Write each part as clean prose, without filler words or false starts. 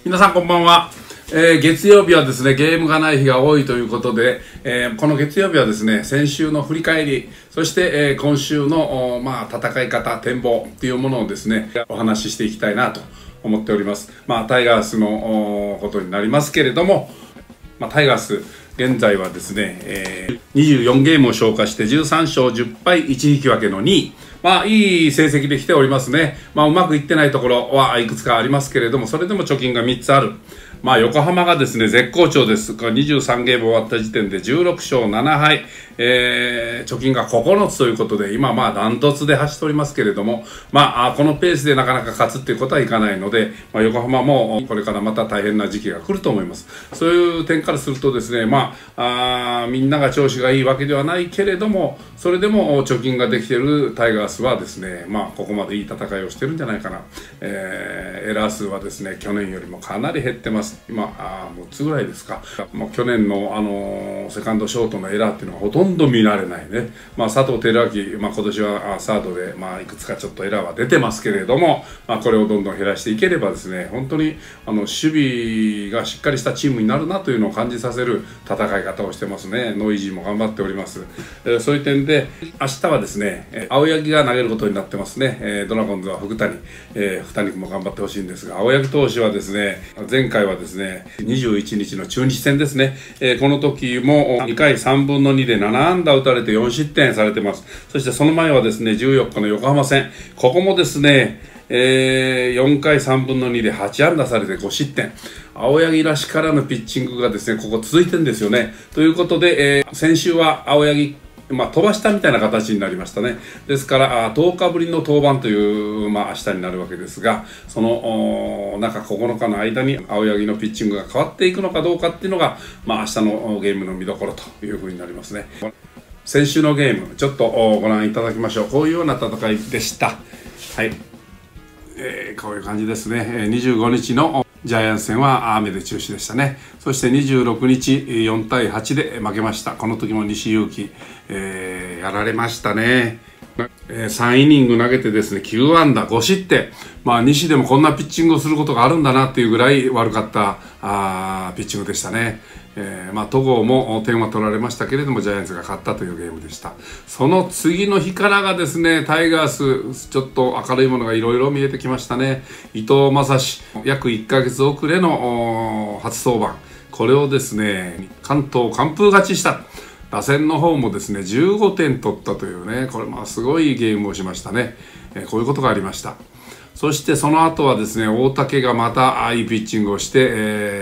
皆さんこんばんは。月曜日はですね、ゲームがない日が多いということで、この月曜日はですね、先週の振り返り、そして、今週の、戦い方、展望っていうものをですね、お話ししていきたいなと思っております。タイガースのことになりますけれども、タイガース、現在はですね、24ゲームを消化して13勝10敗1引き分けの2位。いい成績で来ておりますね。うまくいってないところはいくつかありますけれども、それでも貯金が3つある。横浜がですね、絶好調です。23ゲーム終わった時点で16勝7敗、貯金が9つということで、今ダントツで走っておりますけれども、このペースでなかなか勝つっていうことはいかないので、横浜もこれからまた大変な時期が来ると思います。そういう点からするとですね、みんなが調子がいいわけではないけれども、それでも貯金ができているタイガースはですね、ここまでいい戦いをしてるんじゃないかな。エラー数はですね、去年よりもかなり減ってます。今6つぐらいですか。去年のセカンドショートのエラーっていうのはほとんど見られないね。佐藤輝明、今年はサードでいくつかちょっとエラーは出てますけれども、これをどんどん減らしていければですね、本当に守備がしっかりしたチームになるなというのを感じさせる戦い方をしてますね。ノイジーも頑張っております。そういう点で明日はですね、青柳が投げることになってますね。ドラゴンズは福谷君も頑張ってほしいんですが、青柳投手はですね、前回はですね、21日の中日戦ですね、この時も2回3分の2で7安打打たれて4失点されてます。そしてその前はですね、14日の横浜戦、ここもですね、4回3分の2で8安打されて5失点。青柳らしからぬピッチングがですね、ここ続いてるんですよね。ということで、先週は青柳飛ばしたみたいな形になりましたね。ですから10日ぶりの登板という、明日になるわけですが、その中9日の間に青柳のピッチングが変わっていくのかどうかっていうのが、明日のゲームの見どころというふうになりますね。先週のゲームちょっとご覧いただきましょう。こういうような戦いでした。はい、こういう感じですね。25日のジャイアンツ戦は雨で中止でしたね。そして26日4対8で負けました。この時も西勇輝、やられましたね。3イニング投げてですね、9安打5失点。西でもこんなピッチングをすることがあるんだなっていうぐらい悪かったピッチングでしたね。戸郷も点は取られましたけれども、ジャイアンツが勝ったというゲームでした。その次の日からがですね、タイガースちょっと明るいものがいろいろ見えてきましたね。伊藤将司、約1ヶ月遅れの初登板、これをですね、完封勝ちした。打線の方もですね、15点取ったというね、これすごいゲームをしましたね。こういうことがありました。そしてその後はですね、大竹がまたいいピッチングをして、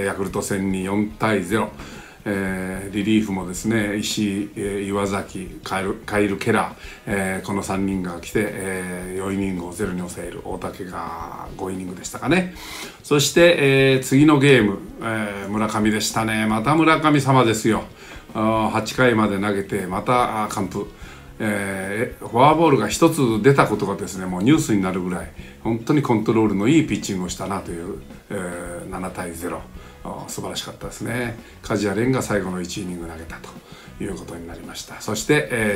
ヤクルト戦に4対0、リリーフもですね、石井、岩崎、カイル・ケラー、この3人が来て、4イニングを0に抑える。大竹が5イニングでしたかね。そして、次のゲーム、村上でしたね。また村上様ですよ。8回まで投げてまた完封。フォアボールが1つ出たことがですね、もうニュースになるぐらい本当にコントロールのいいピッチングをしたなという、7対0、素晴らしかったですね。梶谷蓮が最後の1イニング投げたということになりました。そして、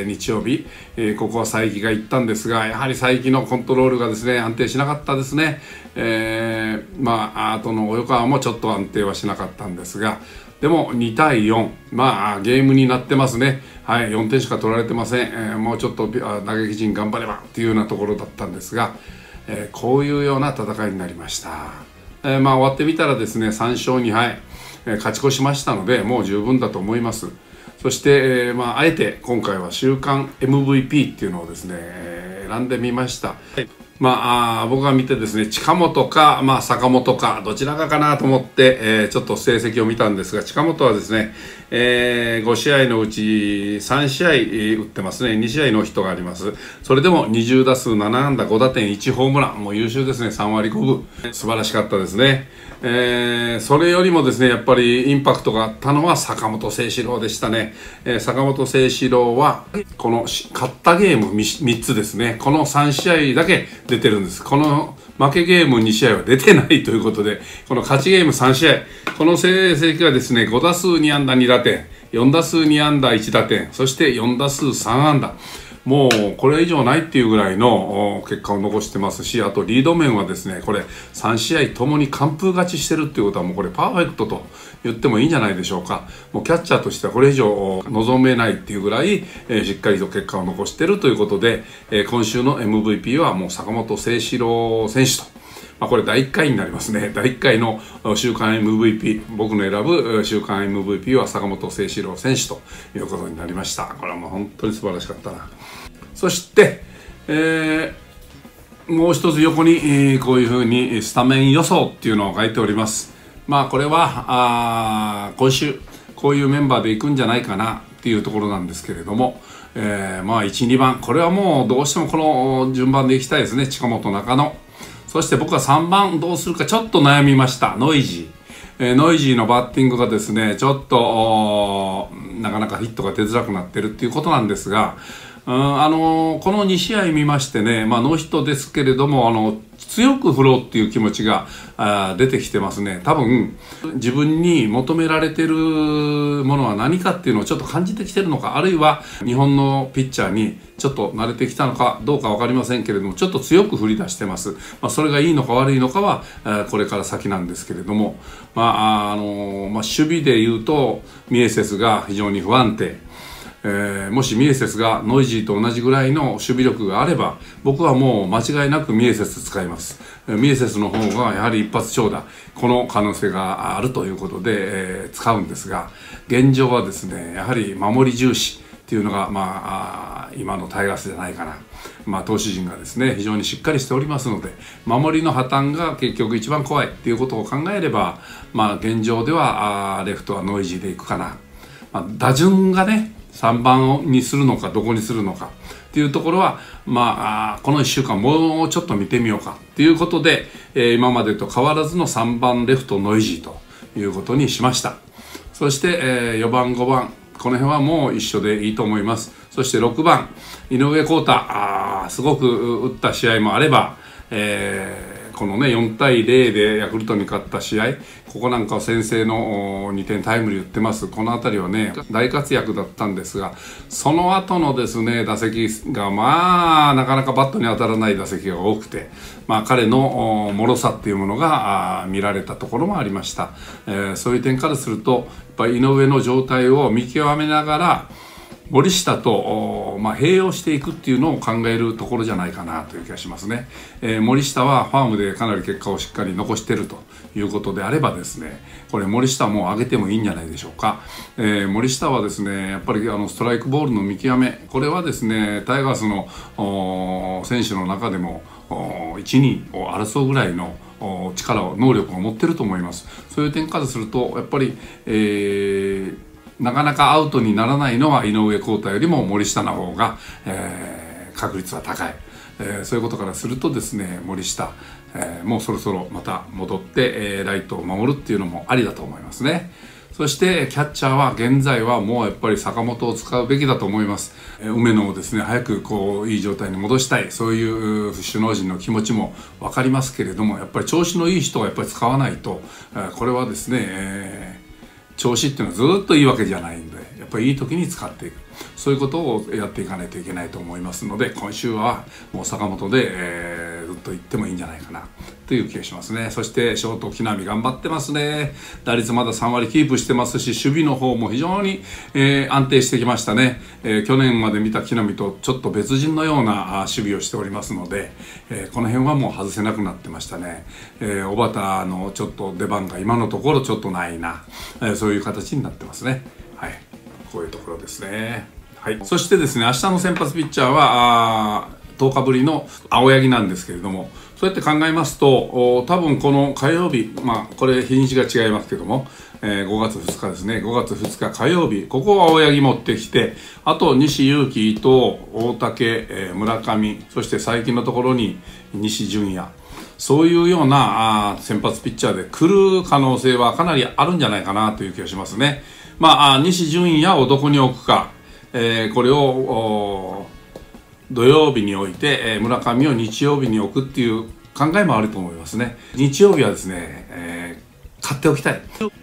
日曜日、ここは才木が行ったんですが、やはり才木のコントロールがですね、安定しなかったですね。あとの及川もちょっと安定はしなかったんですが、でも2対4、ゲームになってますね。はい、4点しか取られてません。もうちょっと打撃陣頑張ればっていうようなところだったんですが、こういうような戦いになりました。終わってみたらですね、3勝2敗、勝ち越しましたので、もう十分だと思います。そして、あえて今回は週間 MVP っていうのをですね、選んでみました。僕が見てですね、近本か、坂本か、どちらかなと思って、ちょっと成績を見たんですが、近本はですね、5試合のうち3試合打ってますね。2試合のヒットがあります。それでも20打数7安打5打点1ホームラン。もう優秀ですね。3割5分。素晴らしかったですね。それよりもですね、やっぱりインパクトがあったのは坂本誠志郎でしたね。坂本誠志郎は、この勝ったゲーム 3つですね。この3試合だけ出てるんです。この負けゲーム2試合は出てないということで、この勝ちゲーム3試合、この成績がですね、5打数2安打2打点、4打数2安打1打点、そして4打数3安打。 もうこれ以上ないっていうぐらいの結果を残してますし、あとリード面はですね、これ3試合ともに完封勝ちしてるっていうことはもうこれパーフェクトと言ってもいいんじゃないでしょうか。もうキャッチャーとしてはこれ以上望めないっていうぐらい、しっかりと結果を残してるということで、今週の MVP はもう坂本誠志郎選手と。これ第1回になりますね。第1回の週間 MVP、僕の選ぶ週間 MVP は坂本誠志郎選手ということになりました。これはもう本当に素晴らしかったな。そして、もう一つ横に、こういうふうにスタメン予想っていうのを書いております。これは今週こういうメンバーでいくんじゃないかなっていうところなんですけれども、1、2番、これはもうどうしてもこの順番でいきたいですね。近本、中野。そして僕は3番どうするかちょっと悩みました。ノイジー。ノイジーのバッティングがですね、ちょっとなかなかヒットが出づらくなってるっていうことなんですが、この2試合見ましてね、ノーヒットですけれども、強く振ろうっていう気持ちが出てきてますね。多分自分に求められてるものは何かっていうのをちょっと感じてきてるのか、あるいは日本のピッチャーにちょっと慣れてきたのかどうか分かりませんけれども、ちょっと強く振り出してます。それがいいのか悪いのかはこれから先なんですけれども、守備で言うとミエセスが非常に不安定。もしミエセスがノイジーと同じぐらいの守備力があれば、僕はもう間違いなくミエセス使います。ミエセスの方がやはり一発長打、この可能性があるということで、使うんですが、現状はですね、やはり守り重視っていうのが、今のタイガースじゃないかな。投手陣がですね、非常にしっかりしておりますので、守りの破綻が結局一番怖いっていうことを考えれば、現状ではレフトはノイジーでいくかな。打順がね、3番にするのかどこにするのかっていうところはこの1週間もうちょっと見てみようかっていうことで、今までと変わらずの3番レフトノイジーということにしました。そして、4番5番この辺はもう一緒でいいと思います。そして6番井上康太、すごく打った試合もあれば、このね4対0でヤクルトに勝った試合、ここなんかは先制の2点タイムリー打ってます。この辺りはね大活躍だったんですが、その後のですね打席がなかなかバットに当たらない打席が多くて、彼の脆さっていうものが見られたところもありました。そういう点からするとやっぱり井上の状態を見極めながら森下と併用していくっていうのを考えるところじゃないかなという気がしますね。森下はファームでかなり結果をしっかり残しているということであればですね、これ森下も上げてもいいんじゃないでしょうか。森下はですねやっぱりストライクボールの見極め、これはですねタイガースの選手の中でも1、2を争うぐらいの力を能力を持ってると思います。そういう点からするとやっぱり、なかなかアウトにならないのは井上康太よりも森下の方が、確率は高い、そういうことからするとですね森下、もうそろそろまた戻って、ライトを守るっていうのもありだと思いますね。そしてキャッチャーは現在はもうやっぱり坂本を使うべきだと思います。梅野をですね早くいい状態に戻したい、そういう首脳陣の気持ちも分かりますけれども、やっぱり調子のいい人はやっぱり使わないと、これはですね、調子っていうのはずっといいわけじゃないんで、やっぱりいい時に使っていく、そういうことをやっていかないといけないと思いますので、今週はもう坂本で、ずっと行ってもいいんじゃないかなという気がしますね。そしてショート木浪頑張ってますね。打率まだ3割キープしてますし、守備の方も非常に、安定してきましたね。去年まで見た木浪とちょっと別人のような守備をしておりますので、この辺はもう外せなくなってましたね。小畑のちょっと出番が今のところちょっとないな、そういう形になってますね。はい、こういうところですね。はい、そしてですね明日の先発ピッチャーは10日ぶりの青柳なんですけれども、そうやって考えますと多分この火曜日、これ日にちが違いますけども、5月2日ですね、5月2日火曜日、ここを青柳持ってきて、あと西勇輝、伊藤、大竹、村上、そして最近のところに西純也、そういうような先発ピッチャーで来る可能性はかなりあるんじゃないかなという気がしますね。西純也をどこに置くか、これを土曜日に置いて、村上を日曜日に置くっていう考えもあると思いますね。日曜日はですね、買っておきたい。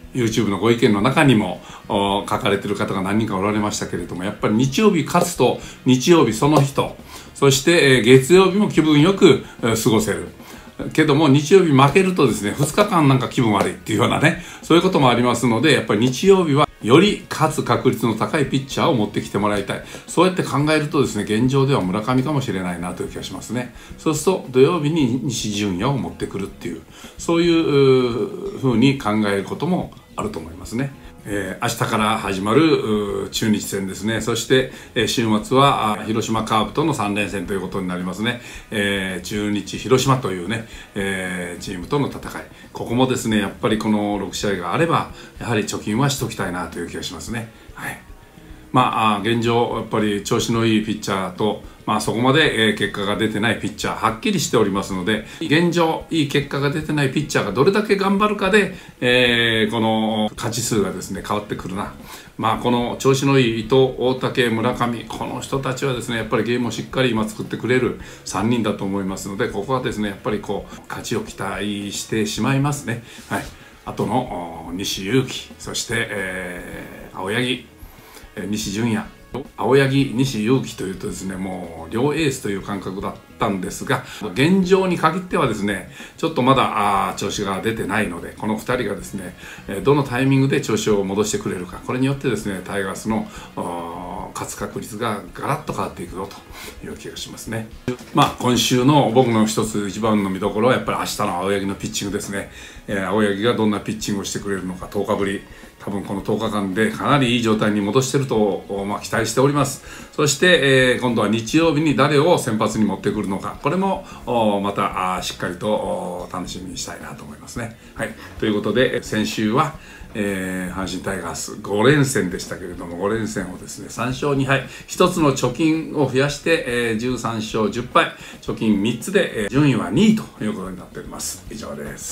YouTube のご意見の中にも書かれている方が何人かおられましたけれども、やっぱり日曜日勝つと日曜日その人、そして、月曜日も気分よく過ごせる。けども日曜日負けるとですね、2日間なんか気分悪いっていうようなね、そういうこともありますので、やっぱり日曜日はより勝つ確率の高いピッチャーを持ってきてもらいたい。そうやって考えるとですね、現状では村上かもしれないなという気がしますね。そうすると土曜日に西純也を持ってくるっていう、そういうふうに考えることもあると思いますね。明日から始まる中日戦ですね。そして、週末は広島カープとの3連戦ということになりますね。中日広島というね、チームとの戦い、ここもですね、やっぱりこの6試合があればやはり貯金はしときたいなという気がしますね。はい、現状やっぱり調子のいいピッチャーと、そこまで結果が出てないピッチャーはっきりしておりますので、現状いい結果が出てないピッチャーがどれだけ頑張るかで、この勝ち数がですね変わってくるな。この調子のいい伊藤、大竹、村上、この人たちはですねやっぱりゲームをしっかり今作ってくれる3人だと思いますので、ここはですねやっぱり勝ちを期待してしまいますね。はい、あとの西勇輝、そして、青柳、西純也、青柳、西勇輝というとですね、もう両エースという感覚だったんですが、現状に限ってはですねちょっとまだ調子が出てないので、この2人がですねどのタイミングで調子を戻してくれるか、これによってですねタイガースの勝つ確率がガラッと変わっていくぞという気がしますね。今週の僕の一番の見どころはやっぱり明日の青柳のピッチングですね。青柳がどんなピッチングをしてくれるのか、10日ぶり、多分この10日間でかなりいい状態に戻していると、期待しております。そして、今度は日曜日に誰を先発に持ってくるのか、これもまたしっかりと楽しみにしたいなと思いますね。はい、ということで先週は阪神タイガース5連戦でしたけれども、5連戦をですね3勝2敗、1つの貯金を増やして、13勝10敗、貯金3つで、順位は2位ということになっております。以上です。